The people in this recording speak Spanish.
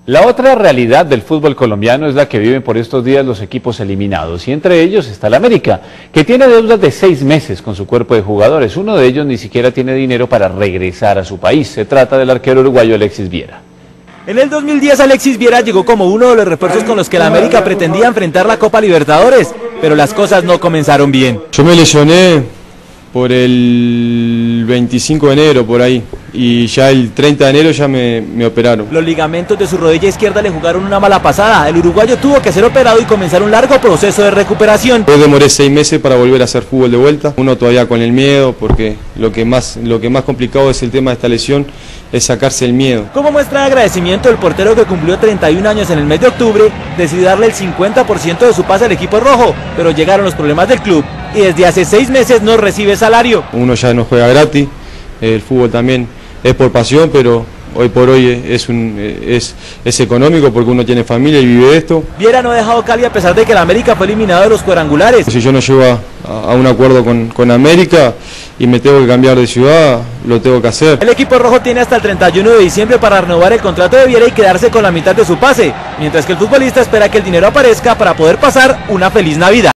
La otra realidad del fútbol colombiano es la que viven por estos días los equipos eliminados, y entre ellos está el América, que tiene deudas de 6 meses con su cuerpo de jugadores. Uno de ellos ni siquiera tiene dinero para regresar a su país. Se trata del arquero uruguayo Alexis Viera. En el 2010 Alexis Viera llegó como uno de los refuerzos con los que el América pretendía enfrentar la Copa Libertadores, pero las cosas no comenzaron bien. Yo me lesioné por el 25 de enero, por ahí, y ya el 30 de enero ya me operaron. Los ligamentos de su rodilla izquierda le jugaron una mala pasada. El uruguayo tuvo que ser operado y comenzar un largo proceso de recuperación. Yo demoré 6 meses para volver a hacer fútbol de vuelta. Uno todavía con el miedo, porque lo que más complicado es el tema de esta lesión, es sacarse el miedo. Como muestra de agradecimiento, el portero, que cumplió 31 años en el mes de octubre, decidió darle el 50% de su pase al equipo rojo, pero llegaron los problemas del club y desde hace 6 meses no recibe salario. Uno ya no juega gratis, el fútbol también es por pasión, pero hoy por hoy es económico porque uno tiene familia y vive esto. Viera no ha dejado Cali a pesar de que el América fue eliminado de los cuadrangulares. Si yo no llego a un acuerdo con América y me tengo que cambiar de ciudad, lo tengo que hacer. El equipo rojo tiene hasta el 31 de diciembre para renovar el contrato de Viera y quedarse con la mitad de su pase, mientras que el futbolista espera que el dinero aparezca para poder pasar una feliz Navidad.